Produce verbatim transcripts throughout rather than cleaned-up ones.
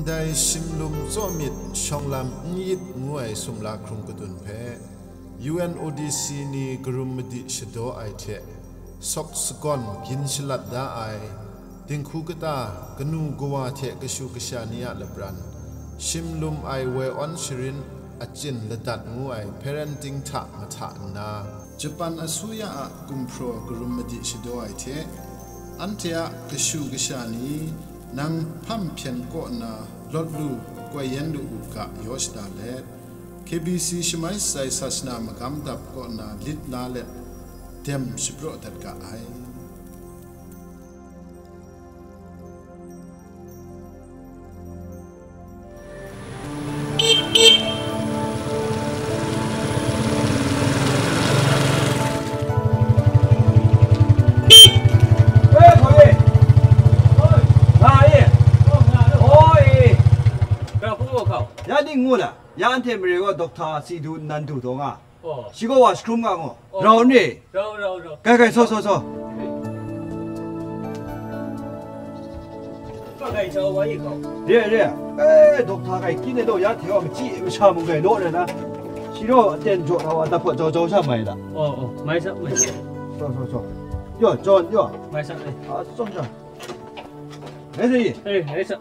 ได้ชิมลุมโจมิดช่องลำยิดงวยสมลาครุงกดุนเพ ยู เอ็น โอ ดี ซี นี่กรุมมดิชโดไอเทสกสกอนกินชลัดดาไอติงคูกตากนูกวาเทกชูกชานียาลบรันชิมลุมไอเวออนชรินอจินละดัดงวย parenting ทะมาทะนาญี่ปุ่นอสุยากุมโปรกรุมมดิชโดไอเทอันเทียกชูกชานีนังพัมเพียนโกนาลดลูกวยยันดูอุกะยอชดาเลเค บี ซี ชมัยไซสัสนามกำดับโกนาลิดนาเลเต็มสิบโรตัดกะไองูล่ะยานเทมเรก็ด็อกเตอร์ซีดูนันดูตรงอ่ะชิโกว่าสครุมกันงูเราเนี่ยเราเราเราใกล้ๆโซ่โซ่โซ่ก็ใกล้จะว่าอีกแล้วเรื่อยเรื่อยเอ๊ะด็อกเตอร์ใกล้กินได้ยาเที่ยวมันจีมันชามึงไงโน่นเลยนะชิโร่เดินจอดเอาแต่พอจอจอชาไม่ละโอ้โอ้ไม่ใช่ไม่ใช่โซ่โซ่โซ่ย่อจอนย่อไม่ใช่อ่ะส่งจ้ะไม่ใช่เอ้ยไม่ใช่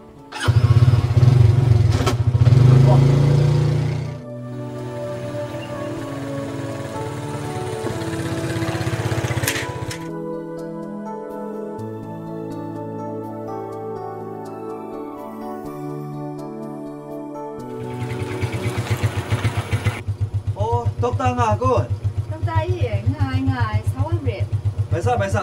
ตกตางากูตกใจอีกง่ายง่ายสาวเรียดไม่ซะไม่ซะ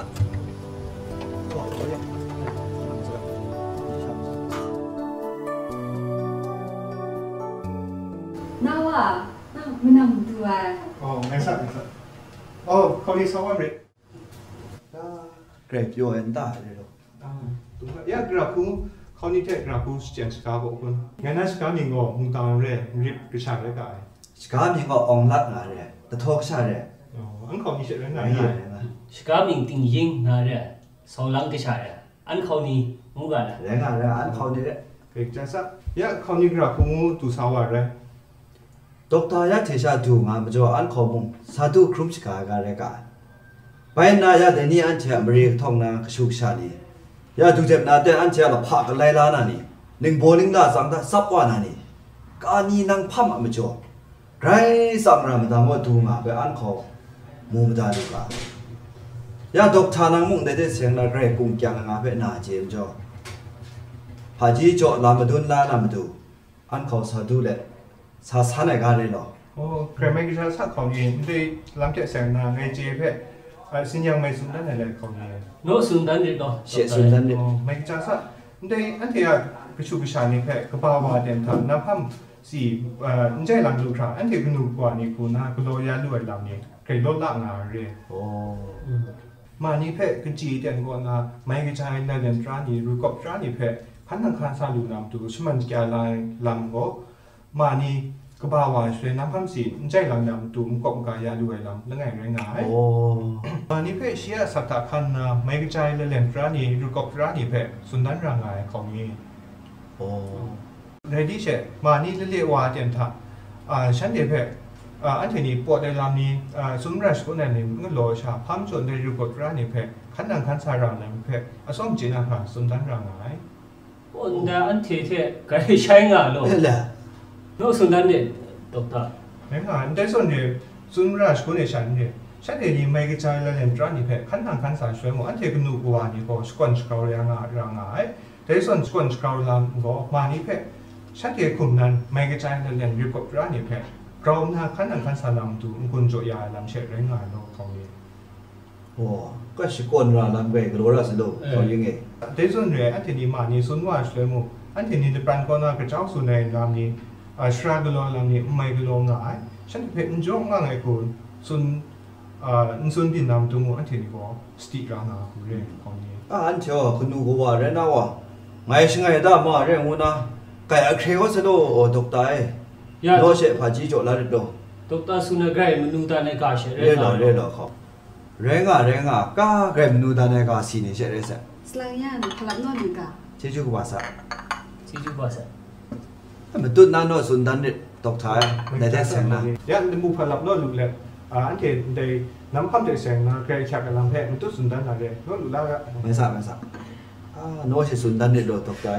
น่าว่าน่าไม่น่าดูอ่ะอ๋อไม่ซะไม่ซะโอ้เขาเรียกสาวเรียดเกรดโยเอ็นต้าเลยหรออ่าถูกไหมยากระพูเขานี่เทกระพูสเจนสกาบอกคุณงั้นนั่นสกาหนึ่งก็มุงตามเร่ริบกระชากเลยกันสกามีก็องลัดงาเลยแต่ทอกชาเลยอ๋ออันเขานี่เสร็จแล้วไงสกามิงติงยิงงาเลยสองลังกระชายอันเขานี่มุกันเลยงาเลยอันเขานี่เลยเกิดจะสักยะเขานี่กระพูตัวสาวอะไรด็อกเตอร์ยะเทชาดูงาไม่จบอันเขามุงสาธุครุมสกากันเลยกันไปน่ายะเดนี่อันเชียอเมริกท่องนาชุกชาลียะดูเจ็บนาเดอันเชียเราพักไล่ลานานี่หนึ่งโบลิ่งดาสังดาซับวานานี่การนี่นั่งพัมไม่จบไรสังรามดามว่าดูงาไปอันเขามูมดาลูกายาดอกทานังมุงได้ได้เสียงนักเรียนกุ้งจังงาไปนาเจมจ่อพาจีจ่อลามดุนลาลามดูอันเขาสาดูเลยสาสานอะไรกันเลยหรอโอ้ใครไม่กินชาสักของยินได้ลำเจ็ดแสงนาไงเจเพ่สิ่งยังไม่สุดนั่นอะไรของยินโน้สุดนั่นเลยต่อเสียสุดนั่นเลยไม่กินชาสักได้อันที่อ่ะกระชูกระชานี่เพ่กระเป๋าวาเดนทำน้ำพัมสี่เอ่อใจหลังดูทราอันที่คุณดูกว่านี่คุณนะคุณโลยาด้วยลำนี้ใครลดละงาเรียโอ้มานี่เพ่คือจีเดียนกว่านะไม่กระจายในเรื่องร้านนี้รู้กับร้านนี้เพ่พันธุ์คันซาลูนำดูสมันแก่ลายลำก็มานี่ก็บ่าวว่าช่วยน้ำพัมสี่ใจหลังนำดูมกบกายาด้วยลำแล้วไงไงไงโอ้มานี่เพ่เชียสัตว์คันนะไม่กระจายในเรื่องร้านนี้รู้กับร้านนี้เพ่สุนันร่างกายของนี้โอ้ในที่เช่มานี่เรียกว่าเดียนทักอ่าฉันเดียเพ่อันที่นี้ปวดในลำนี้สุนทรสกุลนี่มันโลชาพัมจนในรูปร้านนี้เพ่ขันดังขันสารังนี่เพ่อสมจินาหาสุนทรร่างกายโอ้แต่อันที่ที่ก็ใช้งานโลโน้สุนันเนี่ยตกตาไม่งานแต่ส่วนเนี่ยสุนทรสกุลเนี่ยฉันเนี่ยฉันเดี๋ยวนี้ไม่กระจายแล้วเรียนร้านนี้เพ่ขันดังขันสาช่วยหมดอันที่ก็นูกว่านี่ก็สกุลสกาวร่างกายร่างกายแต่ส่วนสกุลสกาวลำก็มานี่เพ่ฉันเดี๋ยวคุณนั้นไม่กระจายแล้วเรียนรูปร้านนี้เพ่เราหน้าขันหนังขันสาลำดูมันคุณโจยาลำเช็ดไรงานเราของนี้โอ้ก็สกุลเราลำเบกรู้แล้วสิลูกเขายังไงแต่ส่วนใหญ่อันที่นี้มานี่ส่วนว่าช่วยมุอันที่นี้ในปรานก็น่ากระเจ้าส่วนในลำนี้สระกลอลำนี้ไม่กลอง่ายฉันเพ่งจ้องง่ายคุณส่วนส่วนดินลำตัวมุอันที่นี้ก็สติร่างกายคุณเรื่องของนี้อันเช้าคุณดูว่าเรื่องน่ะวะไงสิ่งไงได้มาเรื่องวุ้นนะไก่เคยก็สะดวกตกใจโน้เชฟพาจีโจลาดิโดตกตาสุนัขไก่มนุษย์ตาในกาเชเร่งเรื่องเขาเรื่องอะเรื่องอะก้าไก่มนุษย์ตาในกาสีนี่เชเรื่องสลายยันพลังนอนดีกว่าเชื่อจูบภาษาเชื่อจูบภาษาโมันตุ้นนั่นโน่สุนดันเนี่ยตกท้ายในแท้แสงนะยันมูพลับโน่ลุเลยอ่าอันเทนได้น้ำพัมเด็กแสงนะใครชักกันลำแพะมันตุ้นสุนดันอะไรโน่ลุแล้วอะไม่ทราบไม่ทราบอ่าโน่ใช่สุนดันเนี่ยโดดตกใจ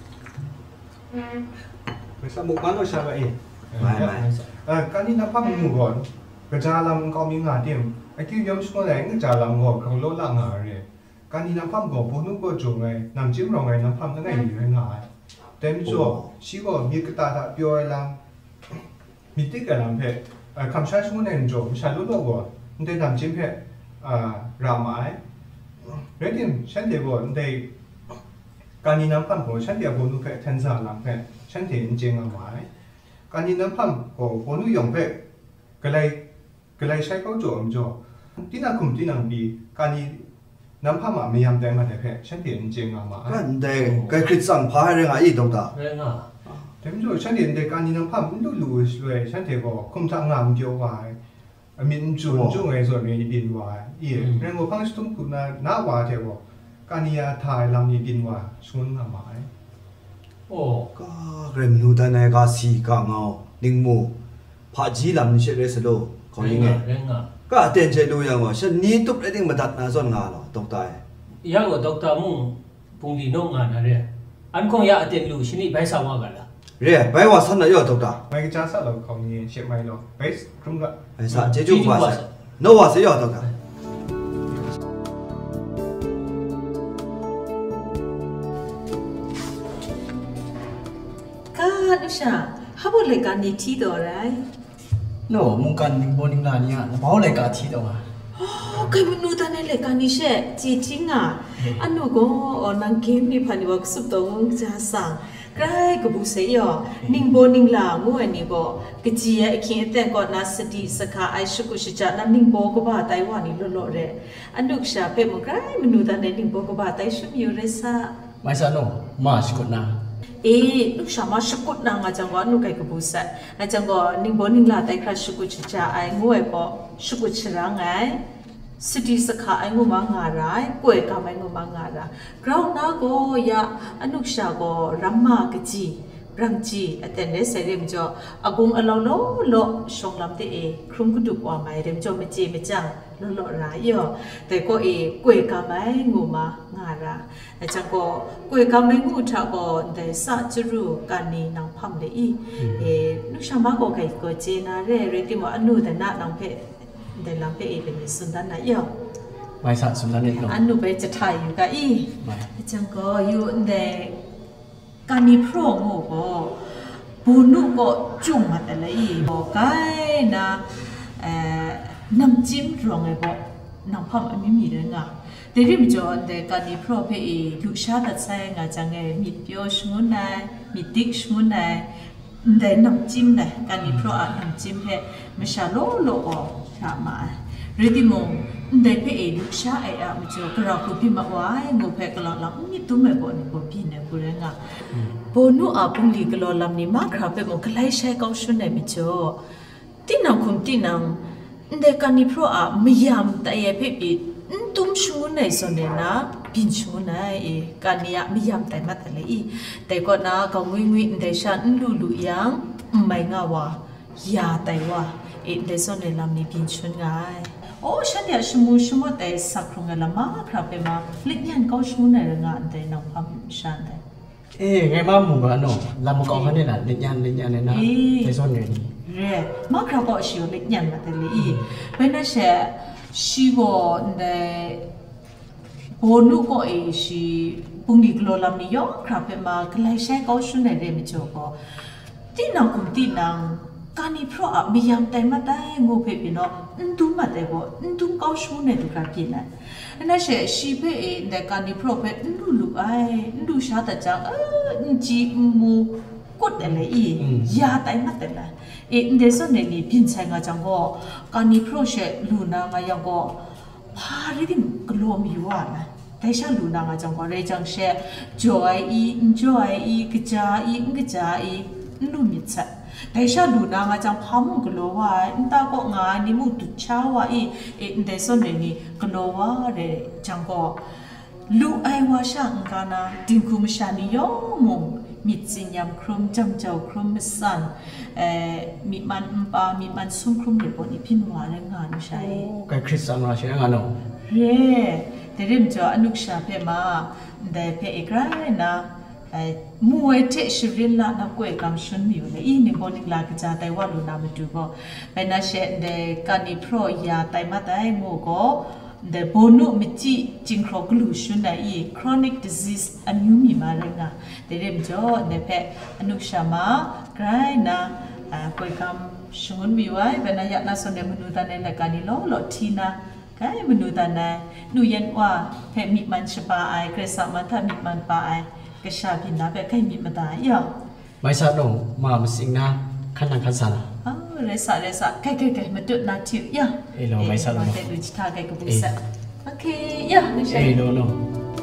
ไม่ทราบมุกมันโน่ใช่ไหมเองไม่ไม่เออการที่น้ำพัมมูก่อนกระจายลำก็มีงานเต็มไอ้ที่ย้ำช่วงไหนกระจายลำก่อนเขาลดละงานเลยการที่น้ำพัมก่อนพวกนู้นก็จงไงน้ำจิ้มเราไงน้ำพัมตั้งไงอยู่ง่ายเต็มจ่อชีก็มีกระตาตาเปียวลำมีติ๊กกับลำเพะคำใช้ช่วงไหนจ่อไม่ใช่รู้ตัวก่อนได้น้ำจิ้มเพะราไม้เรื่องที่ฉันเดี๋ยวก่อนได้การที่น้ำพัมก่อนฉันเดี๋ยวพวกนู้นเพะเทนซาลำเพะฉันเห็นจริงเอาไว้การที่น้ำพัมก่อนพวกนู้นยองเพะก็เลยก็เลยใช้เขาจ่อมจ่อที่นั่งคุมที่นั่งบีการที่น้ำพัมอ่ะไม่ยำแดงมาแต่เพะฉันเห็นจริงเอาไว้ก็เด็กก็คิดสั่งพาเรื่องอะไรตรงตาเรื่องอ่ะแต่ไม่รู้ฉันเห็นเด็กการที่น้ำพัมมันดูรู้เลยฉันเห็นก็คุมทางงานเดียวไว้มินจุนจุงไอ้ส่วนนี้บินไว้อีเรื่องว่าพังสตุ้มคุณน่ะน่าว่าเถอะว่าการที่ทายลำนี้บินไว้ชวนทำไมโอ้ก็เรื่องนู้นแต่ในก็สีกางเอาดิ่งมูพาจีลำนี้เชื่อเรื่องสะดวกเขาอย่างไงก็เตียนใจดูอย่างว่าฉันนี้ตุ๊บได้ดิ่งมาดัดน่าสนงานหรอตรงใจยังว่าด็อกเตอร์มุ่งปุ่งดีน้องงานอะไรอันคงอยากเตียนรู้ชินี่ไปสาวว่ากันละเรียไปว่าสันน่ะยอดด็อกเตอร์ไม่ก็จะสัตว์เราเขาเนี่ยเชื่อไหมเราไปครุ่งละไปสัตว์เจ้าจูว่าโนว่าสิยอดด็อกเตอร์ก็นุชาฮับอะไรกันนี่ที่ตัวอะไรโน่มุงกันนิ่งบนิ่งลานี่อ่ะแล้วอะไรกันที่ตัวอ๋อใครมันรู้ตอนนี้เลยกันนี่เช่จีจริงอ่ะอันนู้นก็นังเกมนี่พันวักสุดตรงจะสั่งใครก็บุษยอนิ่งบนิ่งลางูอันนี้ก็กจีเอคิดแต่ก่อนน่าสติสกัดไอชุกุชิจานั่นนิ่งบก็บ้าไต้หวันนี่หล่อๆเลยอันนู้นชาเป้มุกใครมันรู้ตอนนี้นิ่งบก็บ้าไต้ชุบอยู่เลยซะไม่ใช่โน่มาชิกุน่าเอ๊ะลูกชามาชุกุดนางอาจารย์ว่านุกไอ้กบุษย์อาจารย์ก็นิ่งบนิ่งลาแต่คราชุกุชิจาไอ้งูไอ้ก็ชุกุชิรังไงสติสกัดไอ้งูมังงาไรกวยกับไอ้งูมังงาระคราวน้าก็ยาอนุชาก็รัมมากจีรังจีแต่เนี่ยเสร็จมันจะอากุงอลาวโลโลชงลำเตะครุ่งกุดุกว่าไม่เริ่มจะไม่จีไม่จังโลโลไรเยอะแต่ก็เอกวยกับไอ้งูมังงาระอาจารย์ก็กวยกับไอ้งูถ้าก็แต่สัจจรูการนี้นางพัมเลยอีเอนุชามาก็ใครก็เจน่าเร่เร่ที่ว่าอนุแต่น่านางเพแต่ลำเพเป็นสุนทรนะเยอะไม่สัตว์สุนทรนี่หรออันนู้ไปจะถ่ายอยู่กับอีอาจารย์ก็อยู่ในการนี้พร้อมโอ้ก็ปูนุก็จุ่มมาแต่ละอีบอกไก่นะเอ่อน้ำจิ้มรองไอ้บอกน้ำพัมอันไม่มีเลยไงแต่ที่มันจะในการนี้พร้อมเพอลูกชาติใส่ไงจังไงมีเปียวชงุนได้มีติ๊กชงุนได้แต่น้ำจิ้มได้การนี้พร้อมน้ำจิ้มเพไม่ใช่โลโลก็ทำมาเรื่องที่มองได้เพอลูกชาไอ้อะมันจะกระไรพี่มาว่างูเพกระลังมีตุ้มแบบนี้ก็พี่เนี่ยกูเรื่องอ่ะปนูอาปุ่งลีกระลังนี่มากครับเป็นมันก็ไล่ใช้เขาชุนเนี่ยมิจ่อที่นั่งคุมที่นั่งได้การนี้เพราะอ่ะไม่ยามแต่ยังเพปีตุ้มชุนเนี่ยส่วนเนี่ยนะพินชุนเนี่ยการนี้อ่ะไม่ยามแต่มาแต่เลยแต่ก็นะเขางุยงุยได้ฉันดูดูยังไม่ง่าวะยาแต่ว่าเอ็นได้ส่วนเนี่ยลำนี้พินชุนไงโอ้ฉันเดี๋ยวชมูชมูแต่สักครั้งละมาครับเป็นมาเล็กยันก็ชมูในงานแต่น้องพัมฉันแต่เอ๊ะไงบ้างมึงกันโน่ลำก็เขาเนี่ยแหละเล็กยันเล็กยันเลยนะในส่วนนี้เร่มาครับก็ชิวเล็กยันมาแต่เลยเป็นนั่นเช่ชิวในโบนุก็เอชิปุ่งดีกลัวลำนี้ยอครับเป็นมาใครใช้ก็ชมูในเรื่องมิจฉาก็ที่น้องคุมที่น้องการนี้เพราะอ่ะไม่ยามแต่มาได้งูเพ่พี่น้องดูมาแต่บ่ดูเขาชมูในตุกากินนะนั่นเช่ชีเพ่ในการนี้เพราะเพ่ดูลูกไอ้ดูชาติจังเออจีมูกดอะไรอียาแต่มาแต่ละเอ็นเดซอนเนี่ยนี่พินใช้งาจังก็การนี้เพราะเช่ลูนางยังก็พาเรื่องกลัวมีว่านะแต่ฉันลูนางจังก็เรื่องจังเช่จอยอีจอยอีกจาอีกจาอีลูมิดซะแต่ฉันดูนางอาจารย์พัมกลัวว่าอินตาก็งานนี่มุดเช้าว่าอีเอ็นเดซอนนี่กลัวว่าเรจังก็ลูไอว่าช่างกันนะดิมคุมชานิยอมงมีจินยำครุมจำเจ้าครุมสันเอ่อมีมันปลามีมันซุ่มครุมเดี๋ยวปนอีพินหวานงานใช่ไก่คริสต์มาใช่งานเนาะเร่แต่เริ่มจะอนุชาเพมาแต่เพอีกไรนะมวยเทชิริลละนักกวยกำชุนมีอยู่เลยอีนี่บอนิกลากจะแต่ว่าดูนามาดูก็เป็นนักเชนเดการนิโปรยาแต่มาแต่งูก็เดบอนุมิจิจิงครอกลูชุนได้อี chronic disease อันยูมีมาเรงอ่ะแต่เริ่มจะเดเพอนุชามาไกรนะกวยกำชุนมีไว้เป็นนักยักษ์นักสนเดมนุษย์ตาในการนิโลโลทีนะไก่มนุษย์ตาในนูยันว่าเพมีมันชปาไอเกรซามันถ้ามีมันปาไอกระชาพินาแบบใครมีมาได้ยังไม่ทราบน้องมามาสิงนะขันนังขันสานะอ๋อเรศเรศใครใครใครมาดูนาทิวยังเอโลไม่ทราบน้องแต่ดูจิตาใครก็บุษโอเคยังเอโลน้อง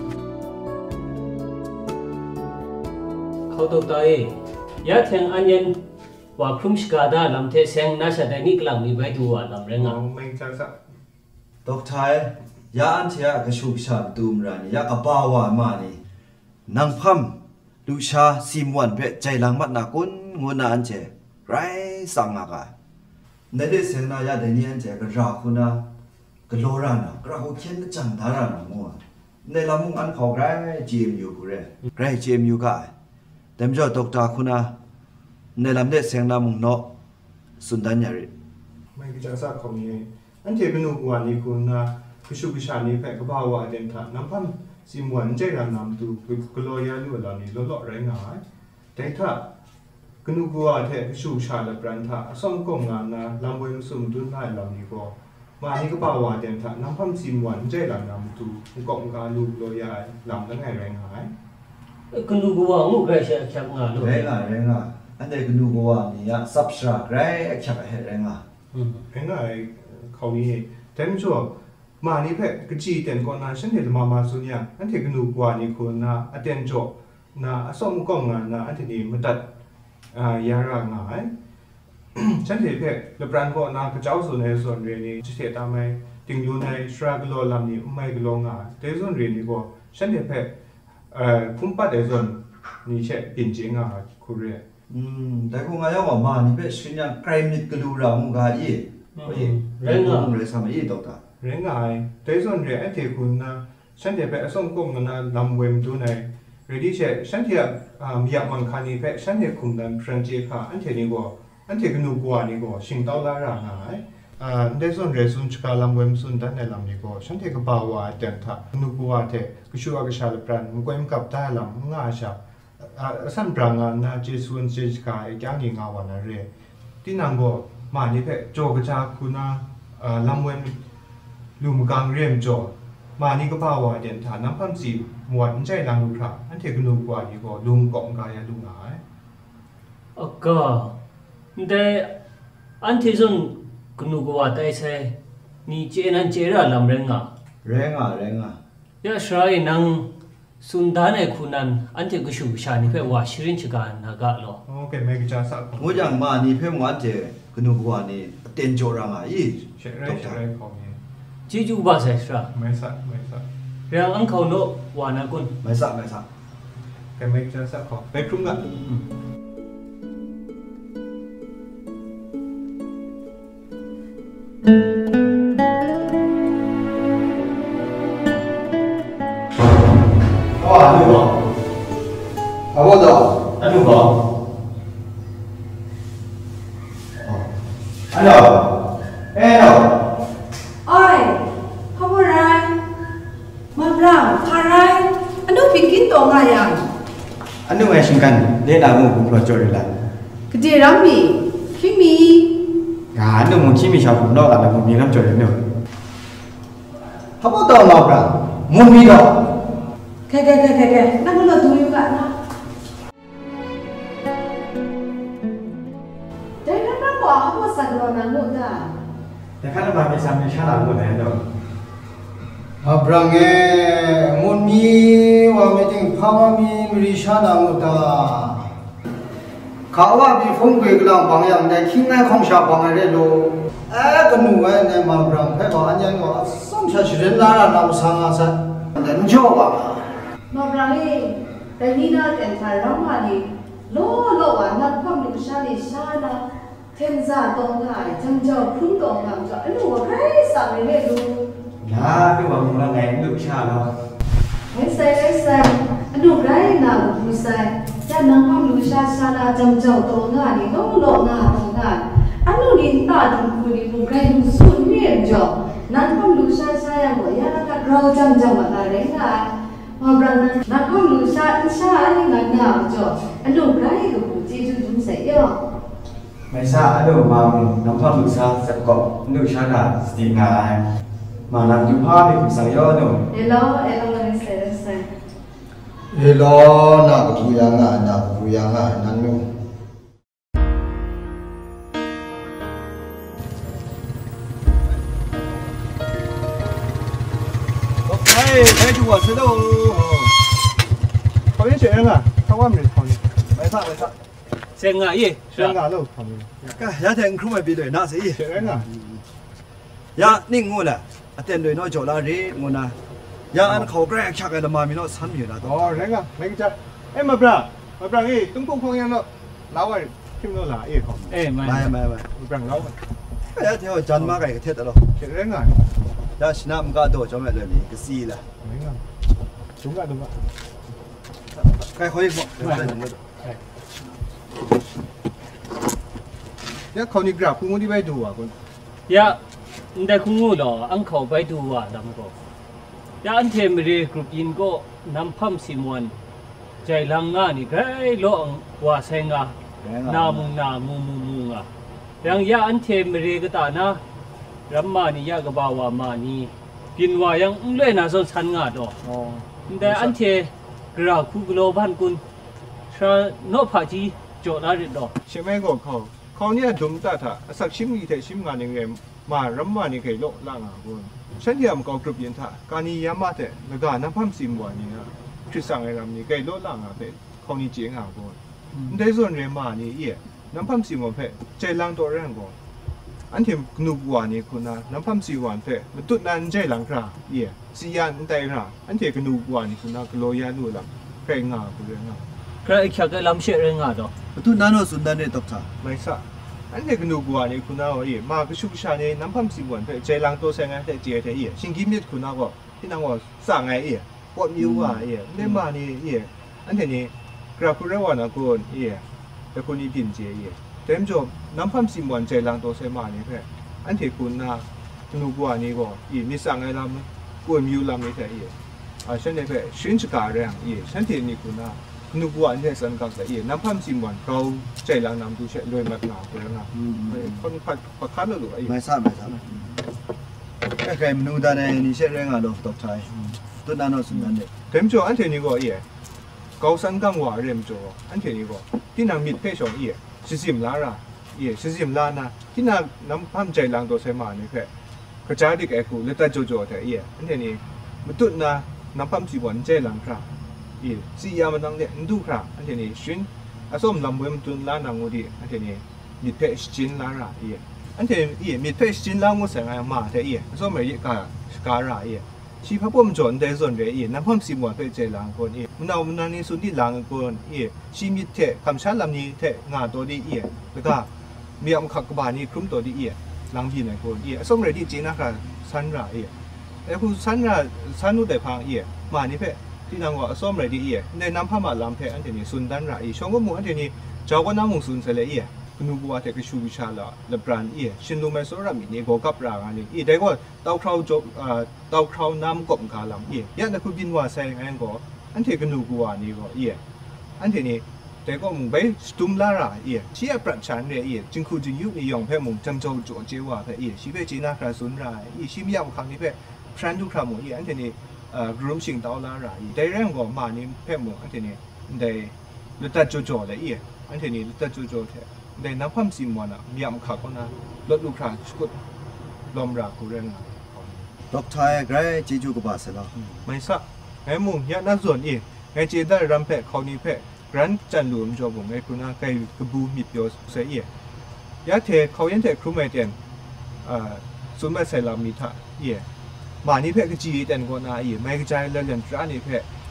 เขาตัวตายยาแทงอันยันว่าครุ่มสกัดลำเทเสียงน่าจะได้นิกลังมีไว้ดูว่าลำเร่งอ่ะไม่ใช่สักตกท้ายยาอันเทียกระชุกชาตูมรานี่ยากระป้าวามานี่นางพัมลูชาซิมวันเปใจลังมัดนักุนงูนานเจไรสังอากาในเรื่องเสียงนายาเดนียนเจก็รักคุณนะก็โลรานะก็เขาเขียนจังดารานะมัวในลำมุงอันเขาไรเจมอยู่กูเร่ไรเจมอยู่กันแต่ไม่ใช่ตกตาคุณนะในลำเด็ดเสียงนามุงเนาะสุดดันยาริไม่กิจสักของนี้อันเทเป็นอุปวันนี้คุณนะพิชุพิชานี้แพ้ก็บ่าวว่าเดินทางน้ำพันสิมวันใจรันนำตูกลัวยาลุ่นลานี่ล้อๆแรงหายแต่ถ้ากนุกัวเทพิชุชาและปรันทาส่งกงงานนะลำเวงสุ่มดุนได้ลำนี้ก็มานี่ก็บ่าวว่าเดินทางน้ำพันสิมวันใจรันนำตูกงการลูกลอยาลำตั้งไงแรงหายกนุกัวงูใครเชื่อชักงานแรงอ่ะแรงอ่ะอันเด็กกนุกัวนี่ยสับสระแรงชักเหแรงอ่ะแรงอ่ะเขานี่แต่ไม่ชัวมานี่เพ่กจีเต็นก่อนนะฉันเห็นมามาสุญญาอันที่กนูกว่านี่คนนะอันเต็นโจนะส่งกล้องงานนะอันที่นี่มันตัดอ่ายาร่างหายฉันเห็นเพ่เรื่องปรานก่อนนะพระเจ้าส่วนในส่วนเรียนนี้จะเสียตามไหมถึงอยู่ในสระกโลลำนี้ไม่กโลงาแต่ส่วนเรียนนี้ก็ฉันเห็นเพ่เอ่อพุ่มปัดในส่วนนี้เช่ปิ่นจริงอ่ะคุณเรียนอืมแต่คงอาจจะว่ามานี่เพ่สุญญาใครมีกลูเรามุกาอีเรื่องอะไรเลยสมัยอีต่อตาเรื่องไงแต่ส่วนเรื่องไอ้ที่คุณนะฉันเดี๋ยวไปส่งกงนะลำเวมตัวไหนเรื่องที่เช่ฉันเดี๋ยวมีอยากมันคันนี้ไปฉันเดี๋ยวคุมนั้นเฟรนจีค่ะอันที่นี่ก็อันที่กนูกว่านี่ก็สิ่งต่อละร่างหายอ่าแต่ส่วนเรื่องส่วนชกาลำเวมส่วนด้านในลำนี้ก็ฉันเดี๋ยวก็บ่าวว่าเดินทางกนูกว่าเถอะก็ช่วยกระชากปรันมันก็ยังกับได้ลำง่ายชาอ่าสันปรังอ่ะนะเจส่วนเจสกายยังยิงเอาวันนั้นเรื่องที่นั่งก็มานี่เพ่โจกระชากคุณนะอ่าลำเวมลุมกลางเรียมจอมานี่ก็บ่าวว่าเดินทางน้ำพันสีหมวนใจลังลูกค้าอันเทกนูกว่านี่ก็ลุมกองกายลุงหายอ๋อก็แต่อันที่ส่วนกนูกว่าแต่ใช่นี่เจนันเจราลำเร่งอ่ะเร่งอ่ะเร่งอ่ะยาสายนังสุนทานไอ้คุณนั้นอันที่กุชุชานี่เพื่อว่าชิรินชกันนักละโอเคไม่กิจสักงูอย่างมานี่เพื่อว่าเจกนูกว่านี่เต็นโจรังอ่ะอีเช่ไรเช่ไรของจีจูบ้าใช่ไหมไม่สักไม่สักเรื่องอันเขาโน้วานากุนไม่สักไม่สักแกไม่จะสักขอไปครุ่งกันอ๋ออันนี้บ่เอาบ่ต่ออันนี้บ่อันนี้เอ๊ะโอ้ยทำอะไรมาบราคาไรอันนู้นพิกินตัวไงยังอันนู้นไงชิงกันเล่นอะไรกูพลอดจอยเลยก็เดี๋ยวรามีคิมีงานนู้นมึงคิมีชาวผมนอกกันแล้วมึงมีน้ำจอยเลยเนี่ยทำอะไรต่อมาบรามึงมีต่อแค่แค่แค่แค่แค่นั่งก็เลยดูอยู่กันนะเดี๋ยวนั่งบอกว่าสักโลนังหมดอ่ะแต่ข้าราชการมีสามีชาติหมดแล้วอับรังเอมุนมีว่าไม่ถึงพาวมีมริชานามุตาเขาว่ามีฟงกุยกลางบางอย่างในขี้ง่ายของชาวบางอะไรโลเอ๊ะกันหนูเอ้ในมาบรังให้บอกอันยังว่าสมชาติเรื่องน่ารักน่าสังอาสันเดินโจ้ว่ามาบรังเอแต่นี่น่าเอ็นทารามานีโลโลอ่ะนักความรู้ชาลิชานะเทนซาตรงไหนจังเจ้าคุ้มตรงทำจ้ะไอ้หนูว่าใครสั่งไม่ได้ดูนะพี่ว่ามึงละไงลูกชาเนาะไม่ใช่ไม่ใช่ไอ้หนูใครน่ะผู้ใส่จะนักความรู้ชาชานะจังเจ้าตรงไหนนี่โลโลหน้าตรงไหนไอ้หนูนี่ตาดูคุณนี่มึงใครดูสุดเนี่ยจ้ะนักความรู้ชาชาอย่างว่าอย่างนั้นเราจังจังมาตาเร่งอ่ะมาบรันนักความรู้ชาชาอันนี้งานยาวจ้ะไอ้หนูใครดูผู้จีจูจุ่มใส่เยอะไม่ทราบดูมาน้ำพักลูกชาจะเกาะลูกชาดาสติงายมานักยุพามีผู้สังยอหนูเอโลเอโลเลยเสร็จเสร็จเอโลนักผู้ยังอ่ะนักผู้ยังอ่ะนั่นนู่นเฮ้ยเฮ้ยจูว่าสิโดเขาเรียกเสียงอ่ะเขาว่ามันเขาเนี่ยไม่ทราบไม่ทราบเสียงอ่ะยี่เสียงอ่ะลูกเขาเนี่ยก็ยาแทงครูไม่ปีเลยน่าสิเสียงอ่ะยานิ่งงูน่ะอาเตียนโดยน้อยโจลารีงูน่ะยาอันเขาแกล้งชักไอ้ละมามีน้อยซ้ำอยู่นะอ๋อเรื่องอ่ะเรื่องจ้ะเอ้มาปลามาปลาเอ้ตุ้งตุ้งพงยังเนาะเล่าว่าคิมโนล่ะเอ้ของเอ้ไม่ไม่ไม่ไม่มาปลาเล่าก็ยาเที่ยวจันมาไก่กระเทศตลอดเสียงอ่ะยาชนะมันก็โดดจอมแบบนี้ก็ซีละเรื่องอ่ะตุ้งอ่ะตุ้งอ่ะใครเขาอีกบอกไม่ได้เนี่ยเขานี่กราบคุณงูที่ไปดูอ่ะคุณยาแต่คุณงูหรออังเขาไปดูอ่ะดำก็ยาอันเทมเรกรุ๊ปยินก็นำพัมซิมวนใจลังงานี่ไกลโลงว่าเซงอ่ะนามุงนามุงมุงมุงอ่ะยังยาอันเทมเรก็ตานะรัมมานี่ยากบ่าวว่ามานี่กินว่ายังเล่นน่ะสนสันงาดอ๋อแต่อันเทกราคูกโลบ้านคุณชาโนพาจีโจลาริดอใช่ไหมก็เขาเขาเนี่ยดุมตาถ้าสักชิมอีเทชิมงานยังไงมารัมมานี่เคยโลล่างอ่ะคุณฉันที่ทำกองกรุ๊ปยันท่าการนี้ยามาแต่แล้วก็น้ำพัมซิมวันนี้นะที่สั่งไอ้ลำนี้เคยโลล่างอ่ะแต่เขานี่เจ๋งอ่ะคุณได้ส่วนเรื่องมานี่เอ๋น้ำพัมซิมวันเพ่ใจลังตัวแรงก่อนอันที่นุกวันนี้คุณนะน้ำพัมซิมวันเพ่มันตุนั้นใจลังคราเอ๋สิยันแต่คราอันที่กนุกวันนี้คุณนะกลัวยานู่นละเคยงาคุณเรื่องอ่ะใครแค่ก็ลำเชื่อเรื่องอ่ะดอกตุนั้นเราสุดนั้นเนี่ยตกท่าไม่ทราบอันนี้ก็นูกว่านี่คุณน้าว่าเอ๋มาก็ชุกชาเนี่ยน้ำพัมสิบวันเพื่อใจลังตัวเสงไงแต่เจี๋ยแต่เอ๋สิ่งที่มีคุณน้าก็ที่น้าว่าสั่งไงเอ๋ปวดมิวว่าเอ๋เนี่ยมานี่เอ๋อันนี้กราบคุณเรียกว่านะคุณเอ๋แต่คุณนี่พิมพ์เจี๋ยเอ๋แต่เมื่อจบน้ำพัมสิบวันใจลังตัวเสงมานี่เพื่ออันที่คุณน้านูกว่านี่ก็เอ๋มีสั่งไงลำปวดมิวลำนี่แต่เอ๋อ่าฉันเนี่ยเพื่อชื่นชการเรื่องเอ๋ฉันที่นี่คุณน้านุกวันเนี่ยสันกังแต่เอ๋น้ำพัมซิมวันเขาใจลังน้ำดูเฉยเลยมาหนาคนละหนาคนพัดพัดคันแล้วหรือไอ้ไม่ทราบไม่ทราบแค่ใครมนุษย์ได้ในนี่เชื่อเรื่องอะไรตกใจตุนั้นเราสุดนั้นเด็กเต็มจ่ออันเทนี่ก็เอ๋เขาสันกังว่าเรื่องจ่ออันเทนี่ก็ที่นางมิดเพชรเอ๋ซิซิมลาระเอ๋ซิซิมลานะที่นางน้ำพัมใจลังตัวเสมานี่แค่กระจายดิกเอกูเลตัดจ่อจ่อแต่เอ๋อันเทนี่มันตุนะน้ำพัมซิวันใจลังครับเอ๋สี่ยามันตั้งเด็กดูครับอันเทนี่ชินอาสมลำเวมตุนลานางงูดีอันเทนี่มิดเพชรจินลาระเอ๋อันเทนี่เอ๋มิดเพชรจินลางูเสงไงมาแต่เอ๋อาสมไม่ยิ่งกาการะเอ๋ชีพระพุทธจนได้ส่วนเอ๋น้ำพัมสิบวันเพชรใจลังคนเอ๋มันเอามันนั่นนี่สุดที่ลังคนเอ๋ชีมิดเทคำชั้นลำนี้เทงาตัวดีเอ๋แล้วก็มีอัมขักบานี่คลุ้มตัวดีเอ๋ลังพีไหนคนเอ๋อาสมเลยที่จีน่าค่ะสันระเอ๋ไอ้คุณสันระสันนู่นแต่พังเอ๋มานี่เพที่นางว่าส้มเลยดีเอ๋ในน้ำพม่าลำเพอันเทนี่สุนดันระอีช่องก็มูอันเทนี่เจ้าก็น้ำมุงสุนเสลเอ๋คุณนูบัวเทกชูวิชาละเลบรานเอ๋ชินดูไม่สระมีนี่ก็กับรางนี่อีเด็กว่าเต้าคราวจบอ่าเต้าคราวน้ำกบกาลำเอ๋ยันนักบินว่าใส่เองก็อันเทคุณนูบัวนี่ก็เอ๋อันเทนี่แต่ก็มึงไปสตุมลาระเอ๋เชี่ยประชันเอ๋จึงคุณจะยุบในยองเพมึงจำเจ้าโจเจว่าเพเอ๋ชีเวจีน่าคราสุนรายอีชิมยามครั้งนี้เพพรันดูครามุเอ๋อันเทนี่เอ่อกลุ่มสิ่งต่อลาระอีได้เรื่องของมานี่เพ่หมอันเทนี่ได้ลุตัดจ่อๆเลยอีอันเทนี่ลุตัดจ่อๆเถอะได้น้ำพัมซิมวันอ่ะมีอัมขักก็นะลดลูกค้าชุดลมรักกูเรื่องอ่ะดอกชายไกรจีจูกบาสละไม่สักไงมุงยันนั่นส่วนอีไงจีได้รำเพะเขานี่เพะกรันจันหลวมจอบุงไงคุณอาไก่กระบูมิดโยเสียอียาเทเขายันเทครูไม่เตียนอ่าสุนทรใส่ลามิท่าอีมานี่เพะก็จีเต็นคนอาอีไม่กระจายเรื่องร้านนี่เพะ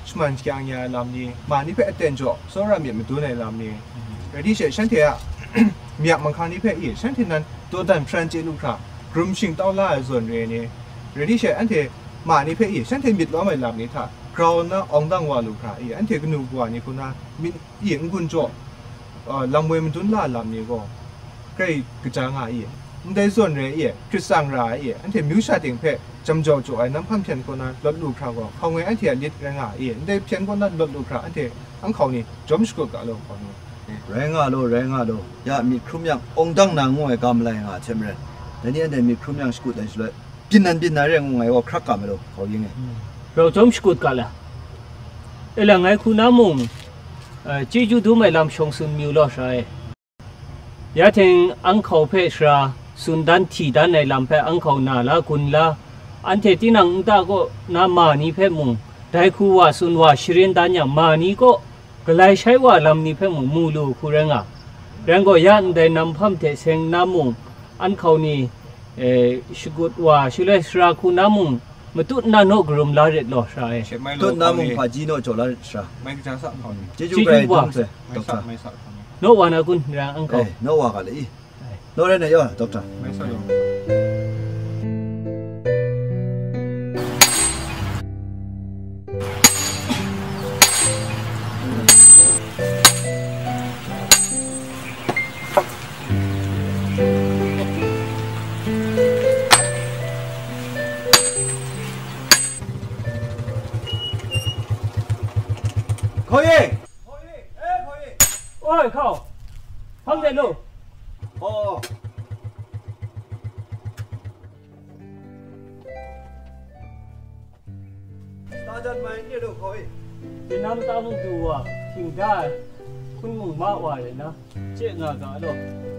ชมันแกงยาลำนี้มานี่เพื่อเต้นจ่อสระเมียมันตัวในลำนี้แต่ที่เช่นฉันเถอะเมียมันครั้งนี้เพื่ออีฉันที่นั้นตัวดันเฟรนเจลูกค้ากลุ่มชิงเต้าล่าส่วนเรนี้แต่ที่เช่นอันเถอะมานี่เพื่ออีฉันที่มิดล้อไม่ลำนี้ท่าเรานะองดังว่าลูกค้าอีอันเถอะก็นูกว่านี่คุณนะมิอีงคุณจ่อเอ่อลำเวมันตัวล่าลำนี้ก็ใกล้กระจางอีมันได้ส่วนเรื่องอีคือสั่งรายอีอันเทมิวชาติงเพจำโจโจไอ้น้ำพันเพียนคนนั้นลดลูกคราวก็เขาไงอันเทียนยึดแรงอ่ะอีอันได้เพียนคนนั้นลดลูกคราวอันเทียอันเขานี่จอมสกุลกันเลยคนนี้แรงอ่ะโลแรงอ่ะโลยามีครุมยังองดังนางงวยกำไรอ่ะเช่นไรแต่นี่อันเดียมีครุมยังสกุลได้สุดเลยบินนั้นบินนั้นเรื่องงวยว่าครักกันไม่รู้เขายังไงเราจอมสกุลกันละเอลังไงคุณน้ำมุงเอ่อจีจูดูไม่ลำชงสุนมิวลอใช่ยาถึงอันเขาเพชราสุนดันที่ด้านในลำเพอังเขาหนาละกุนละอันเทตินังตาก็นามานีเพมุงได้คูว่าสุนว่าชรินดานยังมานีก็กลายใช้ว่าลำนี้เพมุงมูลูคูเรงอ่ะเรงก็ยันได้นำพัมเทเซงน้ำมุงอันเขานี่เอ่อชกุดว่าชิเลสราคูน้ำมุงมาตุนนาโนกรุมลาเร็ดหล่อใช่ตุนน้ำมุงพาจีโนโจลาใช่ไม่จะสักคนเจจูไปตุ้งเสด็ไม่สักไม่สักคนโนวานากุนเรงอังเขาโนวากันเลยโนเรนเนี่ยดอกเตอร์ไม่สัก可以， 可以，哎可以， 喂靠，放在路。 哦。大家买你都可以。 เป็นน้ำตามึงดูอ่ะถึงได้คุณมึงมากว่าเลยนะเจ๊งอ่ะกันหรอก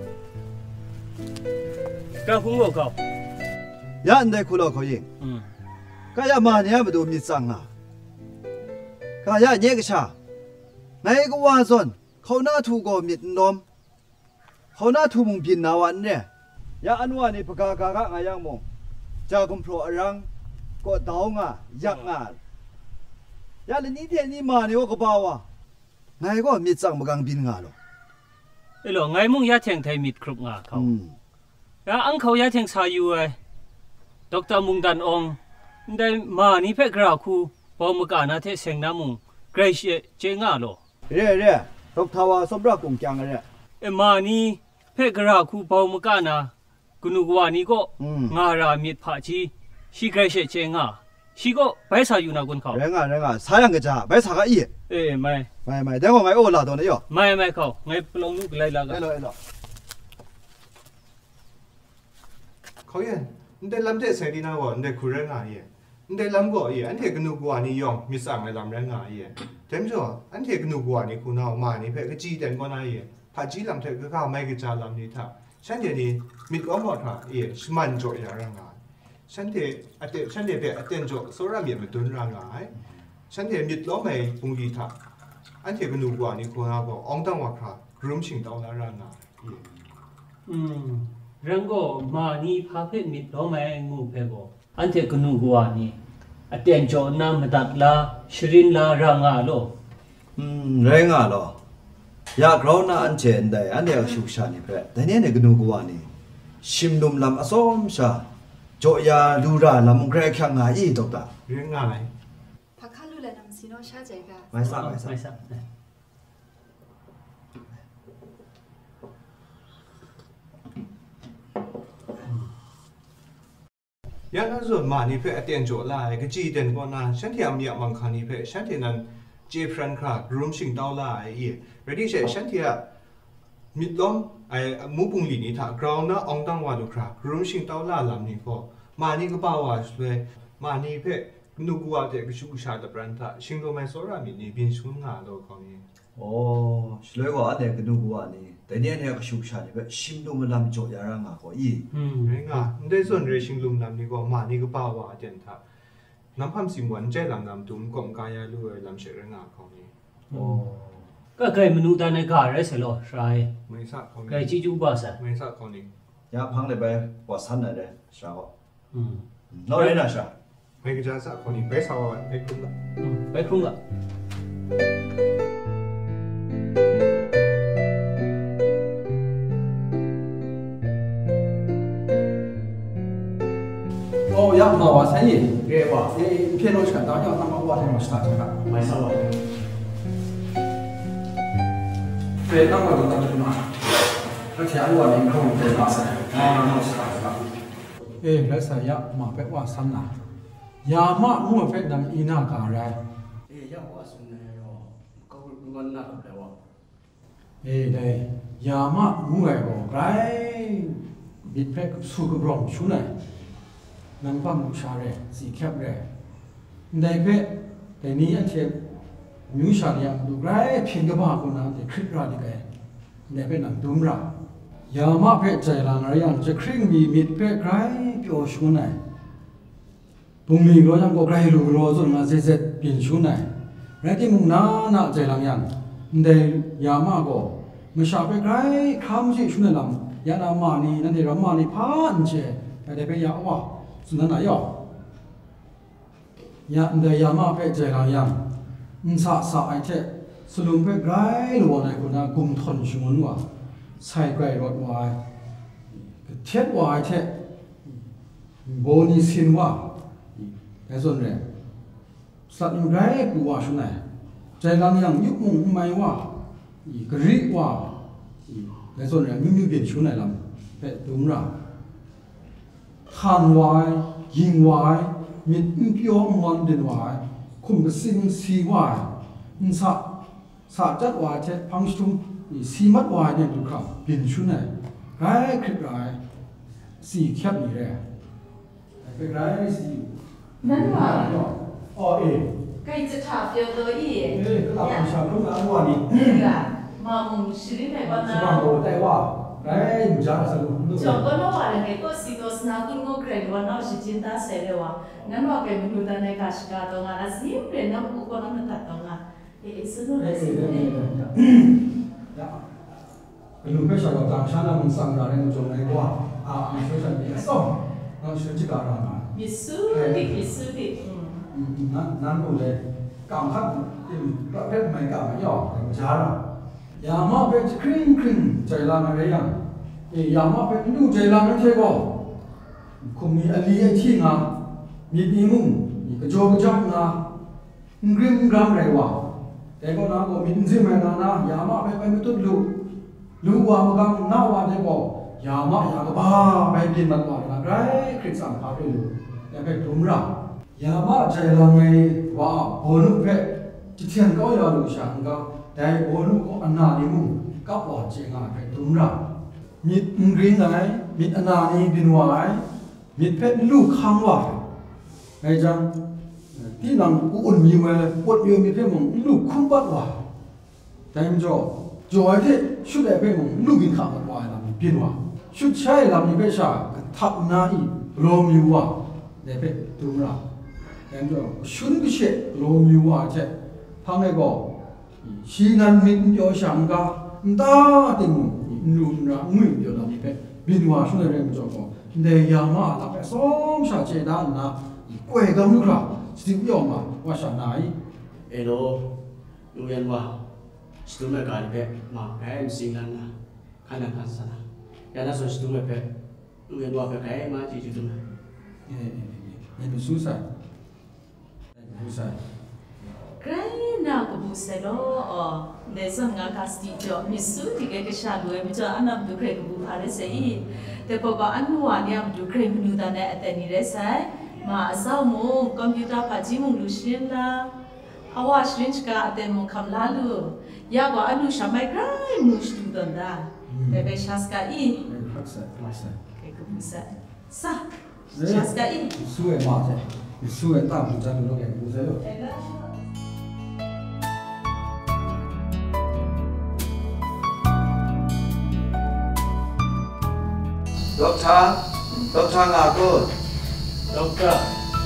กางคุ้งโลกอ่ะยันได้คุณเรา可以อืมก็อย่ามาเนี่ยมาดูมิสังอ่ะก็อย่าเนี่ยก็ชาไงก็ว่าส่วนเขาหน้าถูกก็มิดนมเขาหน้าถูกมึงพินนาวันเนี่ยอย่าอันว่านี่ปากกากะงายังมงจากกุมโปรอรังก็ดาวงายักงาอย่าเลยนี่เทียนี่มาเนี่ยก็บ่าวะไงก็มิดสังมากังบินงาหรอเออหรอไงมึงยาแทงไทยมิดครุบงาเขาแล้วอังเขายาแทงสาอยู่ไอ้ดอกเตอร์มุงดันองได้มานี่เพ่กราคูพอมุกานาเทเซงน้ำมุงเกรชเจงาหรอเร่เร่ดอกทาวาสมรักกุงจังเร่เอมานี่เพ่กราคูพอมุกานากุนุกวานี่ก็งารามิดผาชีชีเกรชเจงาชีก็ไปสาอยู่นะคุณเขาเรื่องอะเรื่องอะสายังกระจาไปสากอีเอ้ไม่ไม่ไม่เดี๋ยวไงโอ้ลาตัวนี้อ่ะไม่ไม่เขาไงปลงลูกไรล่ะกันไอ้หรอไอ้หรอเขาเย็นได้ลำเด็ดเสดีนะว่าได้คุยเรื่องอะไรได้ลำก็อีอันเทกนูกว่านี่ยองมีสั่งในลำเรื่องอะไรเต็มจ่ออันเทกนูกว่านี่คุณเอามานี่เพื่อก็จีเด่นก็น่าเย่พาจีลำเทก็เข้าไม่กระจายลำนี้ท่าฉันเดี๋ยวนี้มิดอ้อมหมดท่าเย่สมันจ่ออย่างไรฉันเดอเตฉันเดเปอเตนโจโซราเมียมันตุนร่างกายฉันเดมิดล้อไม่ปุงยีทักอันเทก็นูกว่านี่คนเราบอกองตั้งว่าครับกลุ่มชิงดาวนาร่างกายอืมเรื่องก็มานี่พาเพมิดล้อไม่งูเพบอันเทก็นูกว่านี่อเตนโจน้ำมันตัดละชรินละร่างกายโลอืมเรื่องอะหรออยากเราหน้าอันเชนได้อันเดียวชุกชานี่เพื่อแต่เนี่ยเนี่ยก็นูกว่านี่ชิมดุมลำอสมชาโจยาดูราลำแกรขังหาอีตกตาเรื่องไงพักข้าลูแลนำซีโนชาเจกาไม่ทราบไม่ทราบไม่ทราบยันส่วนมานี่เพื่อเตียนโจลายก็จีเด่นกว่านั้นฉันที่อามีมังคันนี่เพื่อฉันที่นั้นเจฟรันครับรวมชิงดาวลายอีเรดี้เช่ฉันที่มิดล้อมไอ้มูปุงลีนี่ถ้ากราวน่ะองตั้งว่าดูครับรวมชิงดาวลาลำนี่ก็มานี่ก็บ่าวว่าเลยมานี่เพื่อนูกูว่าเด็กชุกชาตะบรันท่าชิงโลไม่สรามีนี่บินชุนงาโลเขานี่โอ้สเลยว่าเด็กนูกูว่านี่แต่เนี่ยเนี่ยก็ชุกชานี่เพื่อชิมดูมันลำโจยาร่างอ่ะก็อีอืมเรื่องอ่ะได้ส่วนเรื่องชิงลุมลำนี่ก็มานี่ก็บ่าวว่าเด่นท่าน้ำพัมสิมวันใจหลังน้ำตุ้มกงกายาลุยลำเชเรื่องอ่ะเขานี่โอ้ก็เคยมนุษย์ตาในการอะไรสิล่ะใช่ไม่ทราบเขาเคยจีจูบ้าสิไม่ทราบเขานี่ยาพังเลยไปว่าสั้นอะไรใช่ไหมอืมน้อยนะใช่เไปกระจายสักคนนี้ไปสาวไปคุ้มละไปคุ้มละโอ้ยักษ์มาว่าใช่เรียกว่าเอ้เพี้ยนรถฉันตอนนี้ตั้งว่าที่มาสตาร์ทกันไม่ทราบว่าเพี้ยนตั้งว่าตั้งกันมาแล้วที่อันว่านี่เขาเป็นมาใช่อ่ามาสตาร์ทกันเอ้แล้วใส่ยักษ์มาเป็นว่าสันนะยามามั่วเป็นดังอีน่าการะเอ้ยักษ์ว่าสุนัยอ๋อเขาดูกันน่าดูแล้วว่าเอ้ได้ยามามั่วก็ไกลบิดเพกสู้กับรองชุนัยนั่งฟังชาเร่สีแคบเร่ได้เพ่แต่นี้อันเทียบมิวชาเนี่ยดูไกลเพียงกับบ้าคนนั้นแต่คลิปราดีกันได้เพ่นั่งดุมระยามาเพ่ใจลางอะไรอย่างจะครึ่งมีมิดเพ่ไกลเปียวชุนัยปุ่มมีก็ยังก็ไกลลูกรอจนมาเจ็ดเปลี่ยนชุนัยแรกที่มุงน้าหน้าใจลางอย่างได้ยามาก็ไม่ชาเพ่ไกลข้ามสิชุนัยลำยานามานี่นั่นเดี๋ยวรามานี่ผ่านเช่แต่ได้เพ่ยาว่าสุนันายอยากได้ยามาเพ่ใจลางยังอินสาสาไอเทสลุมเพ่ไกลหรือว่าในคนนั้นกุมทนชงวนว่าใส่ไกลรถวายเทียบว่าไอเทโบนิสินว่าแต่ส่วนเรื่องสัตว์ไกลกูว่าชุนัยใจลางยังยุบมุงไม่ว่ากรีว่าแต่ส่วนเรื่องมิมิเปลี่ยนชุนัยลำเพ่ดุมระทานวายยิงวายมีอิมพิโอมันเดินวายคุมกับสิ่งสีวายอินสัตสัตจัดวายเช่พังชุมสีมัดวายเนี่ยดูครับเปลี่ยนชุดไหนไรคลิปไรสีแคบนี่แหละเป็นไรสีนั่นว่าอ๋อเอ๋ใกล้จะถามเดียวเลยอีเอ้ก็ตามชาวลูกหลานว่านี่นี่แหละมามุงสิริในบ้านนะสบายโตแต่ว่าไรมุจาสลุจงก็น้องว่าเลยก็สิโตสนาคุณงเกรดวันน้องสิจินตาเสร็จว่างั้นว่าแกมีดูแต่ในกาชกาตรงนั้นสิเปลี่ยนน้ำกุกน้ำตัดตรงนั้นเออสนุกเลยสิเนี่ยเป็นลูกเพชรกับต่างชาติมันสั่งอะไรมันจงในว่าอ่ามีช่วยฉันมีส่งเราช่วยจิการามามิสุดิมิสุดิอืมนั่นนั่นเลยกำพัดที่ประเภทไม่กำไม่ยอมแต่มันช้าละยามาเป็นครึ่งครึ่งใจลางอะไรอย่างเอ้ยามาเป็นดูใจลางนั่นใช่ก็คงมีอะไรที่งามีปีมุงมีกระจกกระจกงากริมกรัมอะไรวะแต่ก็น้าก็มีสิ่งใหม่นะนะยามาเป็นไปไม่ตุ้ดลูลูว่ามันก็น่าว่าได้ก็ยามาอยากบ้าไปบินมันก่อนนะไรคริสสังขารดูแต่เป็นทุ่มระยามาใจลางไงว่าโหนุเพจิตเทียนก็ยาลูช่างก็แต่โอนุก็อันนานิมุกับว่าเจงาไปตุมระมิดกรีนไหนมิดอันนานีบินวายมิดเพชรลูกข้างว่าไงจังที่นั่งอุ่นมีเวลปวดเยอะมิดเพชรมึงลูกคุ้มปัดว่าแต่ยังจ่อจ่อที่ชุดไอ้เพชรมึงลูกกินข้าวว่าลำบินว่าชุดใช้ลำนี้เพชรทับนาอีโลมิวว่าไอ้เพชรตุมระแต่ยังจ่อชุดก็เช่โลมิวว่าเช่พังไอ้ก็ชีนันมินโยชังกาตาติงนูนระงุยเดียวนะนี่เป็นบินว่าช่วยเรื่องจบก็เดียามาตาเป็นสมชาเจดานนะกวยกันนึกละสิบยอมมาว่าฉันไหนเอโลดูยันว่าสตุเมการเปมาแพ้สิ่งนั้นนะขนาดนั้นสินะยันนั้นส่วนสตุเมเปดูยันว่าเปแพ้มาจีจุดนั้นเอ๊ะเอ๊ะดูสู้ใส่ดูใส่ใครน่าก็บุษโลอ๋อเดี๋ยวส่งงานคาสติจอมิสุที่แกก็ชาลูเอมิจออันนั้นดูใครก็บุพาร์เสียแต่พอก็อันหัวเนี่ยดูใครมันดูตาเนี่ยแต่นี่เรื่องใช่มาสาวมุงคอมพิวเตอร์พัดจิมุงลูชินละอาวาชลินชกาแต่มุงคำลาลูยากว่าอันนู้นชาไม่ใครมุงสตูดันดาแต่ไปชาสกาอีแกก็บุษซะชาสกาอีสู้เอ็มมาใช่สู้เอ็มตามดูจังดูแกบุษโล Dokter, dokter ngaku. Dokter.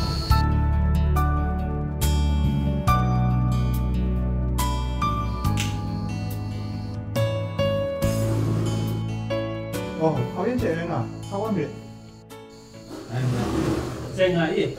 Oh, kau yang cakap nak? Kau ambil. Saya ngai, dokter.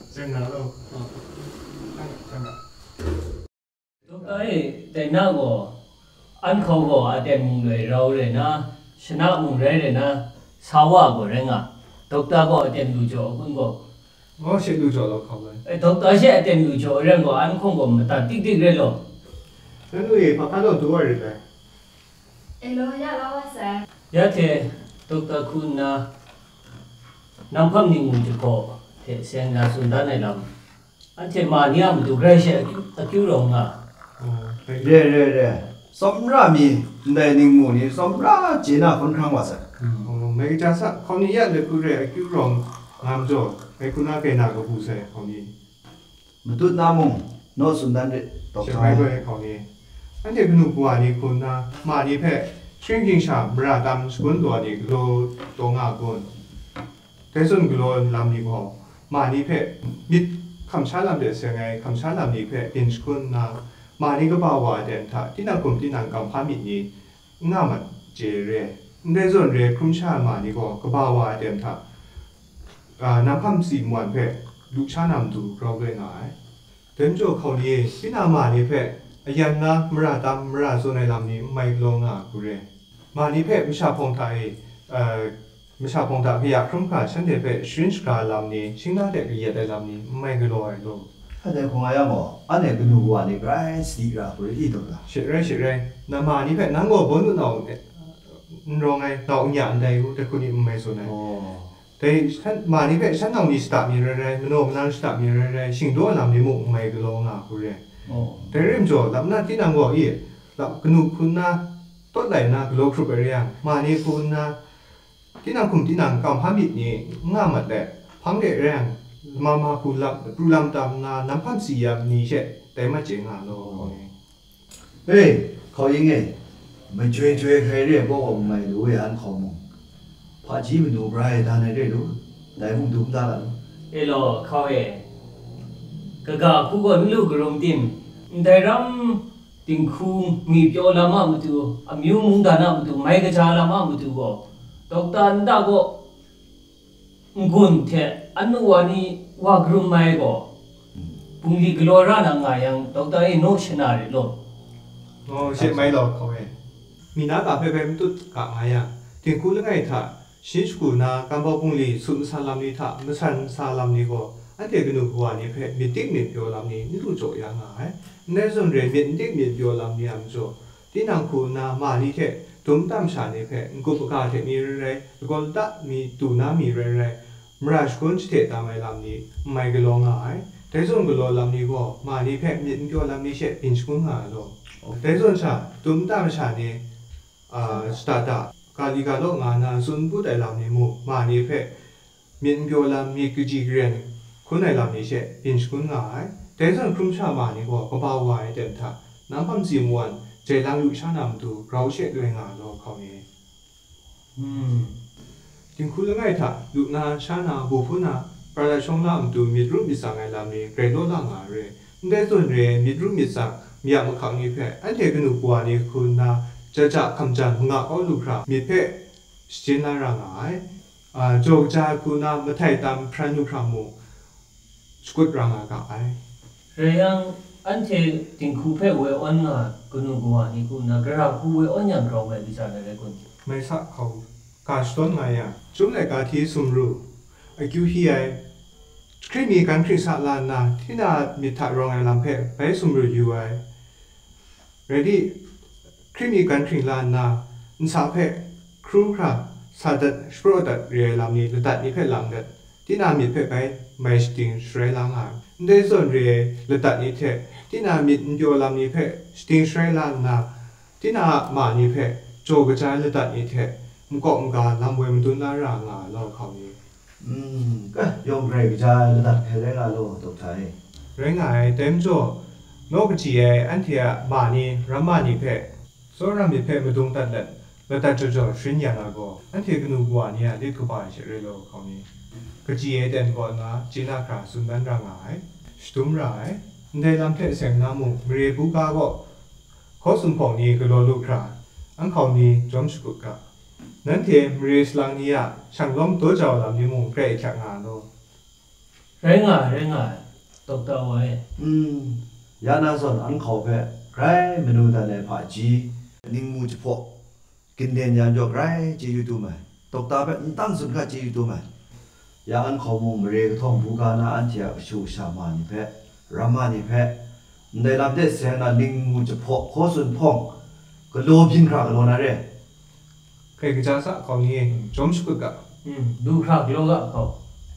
เส้นนั้นเราจังหวะตัวไอ้แต่หน้าก็อันเขาก็อาจจะมุงเลยเราเลยนะชนะมุงเลยเลยนะสาวก็เรื่องอ่ะตัวตาก็อาจจะดูจอคุณก็อ๋อเช็ดดูจอเราเขาเลยไอ้ตัวตาเช็ดอาจจะดูจอเรื่องก็อันคงก็มันตัดติ๊กติ๊กเลยหรอแล้วดูอีกพอพัดเราตัวอะไรเลยเอโลยาเราแสยาเทตัวตาคุณนะน้ำพัมนิ่งมุงจะก็เทเสียงน่าสุดด้านในลำอันเทมาเนี่ยมันดูใกล้เช็ดตะคิวลงอ่ะเร่เร่เร่สมรามีในนิ่งมูนี่สมราจีน่าค่อนข้างว่าสักอ๋อไม่ใช่สักคนนี้อยากเด็กกูเร่คิวลงงามจ่อไอ้คุณน่าเป็นนักผู้เสพคนนี้มันตุดน้ำมุงโน้ตสุดด้านเด็ดตกใจไม่ด้วยคนนี้อันเด็กหนุ่มกว่านี้คุณนะมาดีเพ่ชิงกิงชาบราดำสกุลตัวนี้โลตัวงากุนแต่ส่วนกลัวลำนี้พอมาดีเพ่มิดคำชาลำเดือดเสียไงคำชาลำนี้เพ่เป็นสกุลนะมานี่ก็บ่าวว่าเด่นท่าที่นักกลุ่มที่นักกำพามิดนี้ง่ามันเจเร่ในส่วนเรื่องคุ้มชามานี่ก็ก็บ่าวว่าเด่นท่าอ่าน้ำพัมสีมวนเพ่ลูกชานำดูเราด้วยง่ายเดินโจเขานี้ที่นามานี่เพ่ยันนะมราดำมราส่วนในลำนี้ไม่ลงอ่ะกูเร่มานี่เพ่มิชาพงไทยเอ่อมิชาพงไทยพยาครุ่มขาฉันเด็กเพ่ชินสกาลำนี้ชิงน่าเด็กเรียดในลำนี้ไม่กลัวเลยอันนี้คงยังอ๋ออันนี้ก็นูว่านี่ไกรสีกราบริอีตัวละเฉยๆเฉยๆน้ำมานี่เพ่นั่งก็บนน้องรองไงน้องอย่างใดรู้แต่คนนี้ไม่สนใจแต่ฉันมานี่เพ่ฉันน้องนี่สตาร์มีอะไรๆมันโน้มนั่งสตาร์มีอะไรๆสิ่งตัวลำนี้มุกไม่กลัวอ่ะกูเร่แต่เรื่องจ่อลำนั้นที่นั่งก็อีลำกนูคุณนะต้นไหลนะกลัวครุบไปเรียงมานี่คุณนะที่นั่งคุมที่นั่งกำพามิดนี่ง่ามัดแหละพังเด็กแรงมามาพูลำพูลำตามนาน้ำพันสียามนี่เช่แต่มาเจงอ่ะโลเฮ้ยเขายังไงไม่ช่วยช่วยใครเรียกพวกผมไม่รู้อันของมึงพอจีมันดูไบรท์ทานให้ได้รู้แต่มึงดูไม่ได้หรอเอโลเขาเองก็ก็คู่ก็ไม่รู้กลุ่มทีมแต่รำติงคู่มีเปียวลำมาไม่ถูกอามิวมุงดานาไม่ถูกไม่กระจายลำมาไม่ถูกก็ตกตาอันดาก็งุนเถอะอันนู้นนี่ว่ากลุ่มไม่ก็ปุ่งลีกลัวร้านงายังตกตาเอ็นโนชนาริโลโอ้เชื่อไม่หรอกเขาเองมีนักการเพื่อนตุ๊ดกะมายังถึงคู่เรื่องไงท่าชินสกุลนะการบอกปุ่งลีสุนทรลำนี้ท่าไม่ชันสาลำนี้ก็อันเดียกันหนูกว่านี่เพื่อนมีติ๊กมีเปียวลำนี้นี่รู้โจยังไงในส่วนเรื่องมีติ๊กมีเปียวลำนี้อันโจที่นั่งคู่นะมานี่เถอะตุ้มตามชานี่เพื่อนกูประกาศเถอะมีอะไรก็ตัดมีตูน้ามีอะไรมราชกุนเทตามไอ้ลำนี้ไม่กลัวง่ายแต่ส่วนกลัวลำนี้ก็มานี่เพ่มีเปียวลำนี้เช่เป็นสกุลง่ายเลยแต่ส่วนชาตุ้มตามชานี่อ่าสตาร์ทกาลิกาโลงานาส่วนผู้ใดลำนี้มูมานี่เพ่มีเปียวลำมีกุจิเรียนคนในลำนี้เช่เป็นสกุลง่ายแต่ส่วนครุ่มชามานี่ก็ก็บ่าวไว้เดินท่าน้ำพันสีมวนเจลังลูกชานำดูเราเช่ด้วยงานเราเขาเองอืมถึงคุณละไงท่าลูกนาชานาบุพุนาประชาชนลำดูมีรูปมีสังไงลำนี้เกรดโลล่างอะไรได้ส่วนเรียนมีรูปมีสังมีอย่างขังนี้เพ่อันเทกันหนูกว่านี่คุณนาจะจับคำจันทร์งาอ้อลูกครับมีเพ่สเจนาร่างไงอ่าโจกจ่าคุณนามาไทยตามพระนุครามูสกุลร่างกายเรื่องอันเทถึงคู่เพ่เวออนน่ะกันหนูกว่านี่คุณนะกระเราคู่เวออนอย่างเราไม่ดิฉันอะไรคุณไม่สักเขาการสอนไงอ่ะจุ่มในการที่สมรู้ไอ้คิวฮีไอ้ครีมีการครีสัตลานนะที่น่ามีถัดรองไอ้ลำเพ่ไปสมรู้อยู่ไอ้ ready ครีมีการครีลานนะนสาเพ่ครูครับสาดัดสโปรดัดเรียลำนี้ระดับนี้เพ่ลำดัดที่น่ามีเพ่ไปไม่สติงสเรลังอ่ะในส่วนเรียระดับนี้เพ่ที่น่ามีนโยลำนี้เพ่สติงสเรลังนะที่น่ามานี้เพ่โจกระจายระดับนี้เพ่มุกองการลำเวมันตุนน่ารังอ่ะเราเขานี้อืมก็ยงเรียกจะระดับแค่เรื่องอะไรตกใจเรื่องไงเต็มโจนกจีเออันที่มานี่รามานี่เพ่โซรามีเพ่มาตุนตัดเล็ดระดับโจโจชินยานาโกอันที่กนูกว่านี่เด็กกูไปเฉยๆเราเขานี้กจีเอเด่นก่อนนะจีน่าคราสุนดันร่างไงสตุมไรในลำเพ่เสียงน้ำมุเรียบุกาโกข้อสุนพงนี้ก็โลลูกคราอันเขานี้จอมสกุลกะนั่นเทมเรียสลังนี้อ่ะช่างล้มตัวเจ้าลำนี้มุงเกยแข่งงานโลเร่งอ่ะเร่งอ่ะตกตัวไว้อืมยานาส่วนอันเขาแพ้ใครเมนูแต่ในผาจีนิ่งมูจะพอกินเดียนยามจอกไรจีอยู่ตัวมันตกตาแพ้ตั้งสุดข้าจีอยู่ตัวมันยาอันเขามุมเรียกท่องผู้การนาอันเทียชูชามานิแพ้รามานิแพ้ในลำเด็ดเสียงนั้นนิ่งมูจะพอข้อส่วนพองก็โลพินครากโลนาเร่ใครก็จะสักเขานี่จมชุกกะอืมดูครากโลกะเขา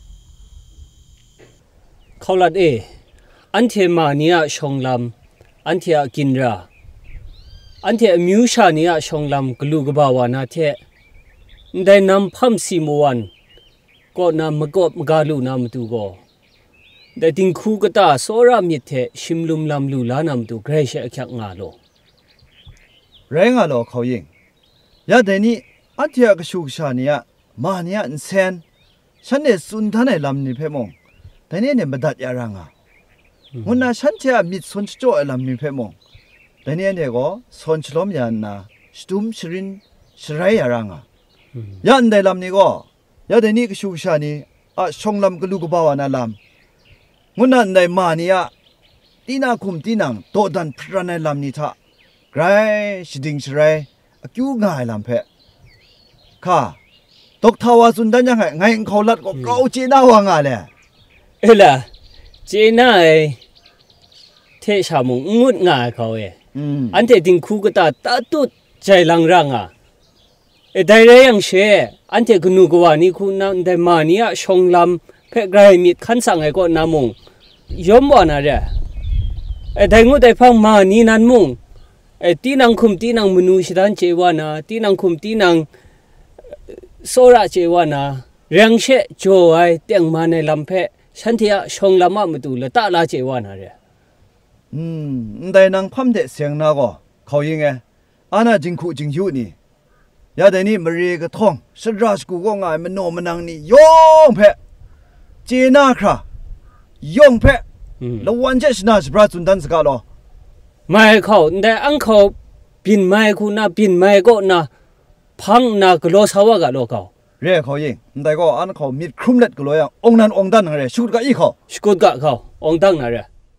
เขาลัดเออันเทมาเนียชงลำอันเทอกินราอันเทอมิวชาเนียชงลำกลูกบ่าวานาเทได้นำพัมซีมวันก็นำมกบมกาลูนำตูก็ได้ติงคูกตาโซรามิเทชิมลุมลำลูลานำตูเกรเชอคักงาโลแรงอะโลเขายิงยาเดนี่อันเทียกชูชาเนียมาเนียอินเซนฉันเนี่ยสุนทานในลำนี้เพ่มงแต่เนี่ยเนี่ยมาดัดยารังอ่ะวันนั้นฉันจะมิดสนโจลำนี้เพ่มงแต่เนี่ยเนี่ยก็สนชลมยันนะสตุมชรินชรายยารังอ่ะยันได้ลำนี้ก็ยาเดนี่กชูชานีอ่ะชงลำกลูกบ่าวนาลำวันนั้นได้มาเนียตีนาคุมตีนังโตดันพระในลำนี้ท่าไกรสิดิงชรายกิ้วง่ายลำเพะข้าตกทาวาสุนดันยังไงไงเขาลัดก็เกาจีน่าวังอะไรเอล่ะจีน่าเอเทชามุงงุดง่ายเขาเออันเทติงคูกตาตาตุดใจลังรังอ่ะเอได้เรื่องเช่อันเทกนูกวานี่คุณนั่นได้มาเนียชงลำเพะไกรมิดขันสังไงก็น้ำมุงยอมบ่นะเด้เอได้งูได้ฟังมานี่นั่นมุงเอตีนังคุมตีนังมนุษย์ดันเจวานาตีนังคุมตีนังโซระเจวานาเรื่องเช่โจไอเตียงมาในลำเพะฉันที่อะชงลำมามาดูละตาลาเจวานาเรอืมได้นางพัมเดเสียงนาก็เขายังไงอาณาจิงคุจิงยูนี่ยาเดนี่มาเรียกท่องสราชกูก็ง่ายมันโนมันนางนี่ยองเพะเจน่าครายองเพะแล้ววันเจชนาสปราจุนดันสกาลอไม่เขาแต่อังเขาปินไม่คุณนะปินไม่ก็นะพังนะกลัวสาวกะโลเขาเรียกเขายิงแต่ก็อันเขามีครุมเล็ดกลัวอย่างองนั้นองดันอะไรชุดก็อีเขาชุดก็เขาองดันอะไร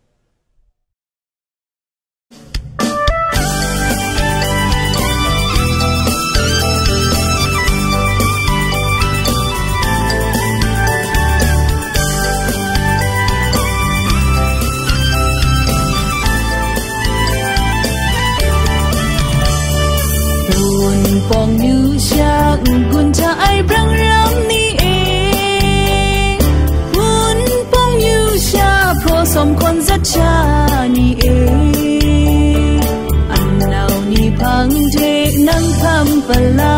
ปองนิ้วชากุญชาไอพรังรำนี่เองวุ้นปองนิ้วชาเพราะสมคนสัจชานี่เองอันเหล่านี้พังเทนังคำปลา